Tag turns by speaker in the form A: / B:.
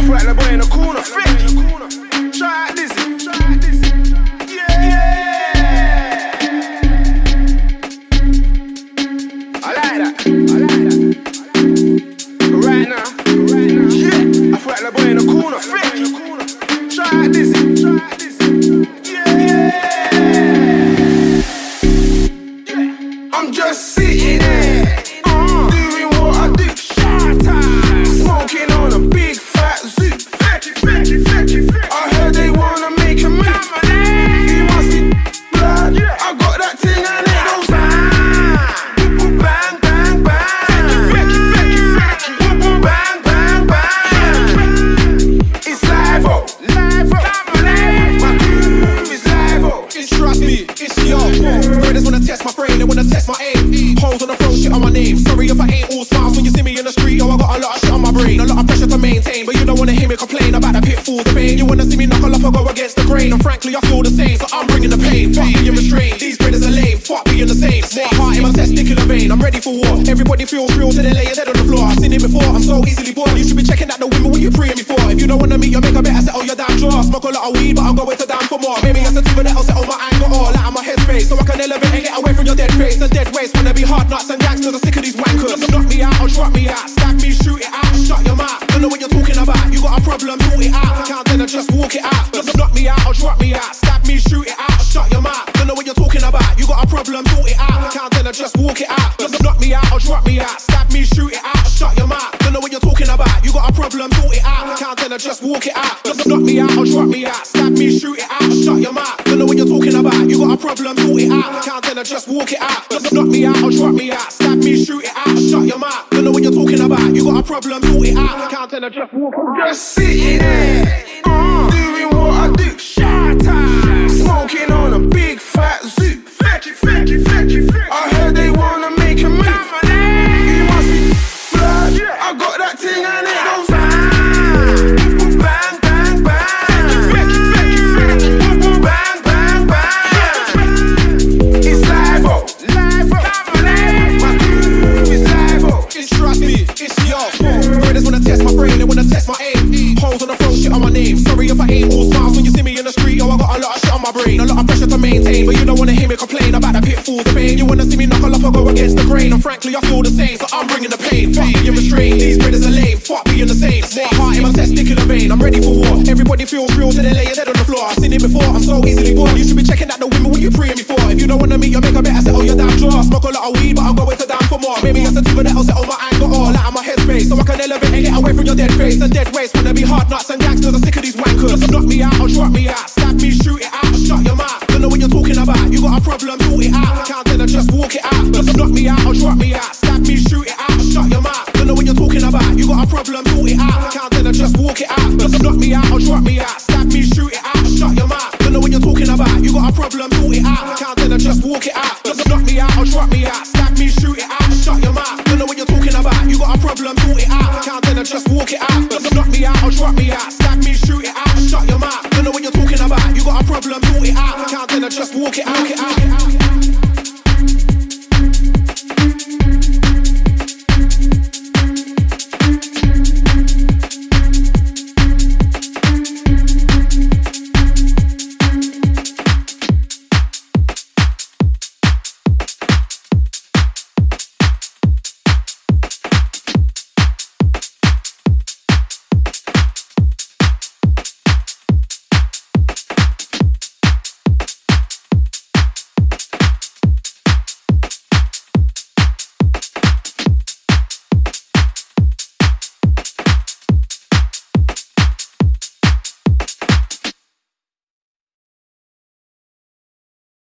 A: feel like the boy in the corner. Fekky. Try out Dizzee. Yeah. I like that. Right now. Yeah. I feel like the boy in the corner. Fekky. Try out Dizzee. Yeah. I'm just sitting there. Doing what I do. Smoking on a big fat zoo. Fekky. I heard they wanna make a move. You must be blood. I got that thing and it goes bang, bang, bang, bang. Fekky. Bang, bang, bang. It's live up. My groove is live up.
B: Trust me, it's yo. Brothers wanna test my brain, they wanna test my aim. Holes on the throat, shit on my name. Sorry if I ain't all smiles when you see me in the street. Yo, I got a lot of shit on my brain, a lot of pressure to maintain. But you don't wanna hear me complain about the pitfalls of pain. You wanna see me knuckle up or go against the grain. And frankly, I feel the same, so I'm bringing the pain. Fuck being restrained, these brothers are lame. Fuck being the same. Smart heart in my testicular vein. I'm ready for war. Everybody feels real till they lay his head on the floor. I've seen it before, I'm so easily bored. You should be checking out the women what you preying me for. If you don't wanna meet your maker, better settle your damn jaw. Smoke a lot of weed, but I'm going to down for more. Maybe it's a diva that'll settle my anger all out of my headspace, so I can elevate and get away from your dead face and dead waste. Wanna be hard nuts and gangsters, I'm sick of these wankers. Just knock me out or drop me out, stab me, shoot it out, shut your mouth. Don't know what you're talking about. You got a problem, sort it out. Can't tell her, just walk it out. Just knock me out or drop me out, stab me, shoot it out, shut your mouth. Don't know what you're talking about. You got a problem, sort it out. Can't tell her, just walk it out. Just knock me out or drop me out, stab me, shoot it out, shut your mouth. Don't know what you're talking about. You got a problem, sort it out. Can't tell her, just walk it out. Just knock me out or drop me out, stab me, shoot it out, shut your mouth. Don't know what you're talking about. You got a problem, sort it out. Can't tell her, just walk it out. Just knock me out or drop me out, stab me, shoot it out, shut your mouth. Don't know what you're talking about. You got a problem, sort it out. Can't tell her, just walk it out.
A: Just sitting there, doing what I do. Smoking on a big fat zoo. Fekky. I heard they wanna make a move. You must be blood. I got that thing and it goes bang, bang, bang, bang. Fekky. Bang, bang, bang. It's live up. My groove is live up.
B: Trust me, it's yo. Brothers wanna test my brain, they wanna test my aim. Holes on the throat, shit on my name. Sorry if I ain't all smiles when you see me in the street. Yo, I got a lot of shit on my brain, a lot of pressure to maintain. But you don't wanna hear me complain about the pitfalls of pain. You wanna see me knuckle up or go against the grain. And frankly, I feel the same, so I'm bringing the pain. Fuck being restrained, these brothers are lame. Fuck being the same. Smart heart in my testicular vein. I'm ready for war. Everybody feels real till they lay his head on the floor. I've seen it before, I'm so easily bored. You should be checking out the women what you preying me for. If you don't wanna meet your maker, better settle your damn jaw. Smoke a lot of weed, but I'm going to down for more. Maybe it's a diva that'll settle my anger all out of my headspace, so I can elevate and get away from your dead face and dead waste. Wanna be hard nuts and gangsters, I'm sick of these wankers. Just knock me out or drop me out, stab me, shoot it out, shut your mouth. Don't know what you're talking about. You got a problem, sort it out. Can't tell her, just walk it out. Just knock me out or drop me out, stab me, shoot it out, shut your mouth. Don't know what you're talking about. You got a problem, sort it out. Can't tell her, just walk it out. Just knock me out or drop me out, stab me, shoot it out, shut your mouth. Don't know what you're talking about. You got a problem, sort it out. Can't tell her, just walk it out. Just knock me out or drop me out, stab me, shoot it out, shut your mouth. Don't know what you're talking about. You got a problem, sort it out. Can't tell her, just walk it out. Just knock me out or drop me out, stab me, shoot it out, shut your mouth. Don't know what you're talking about. You got a problem, sort it out. Can't tell her, just walk it out.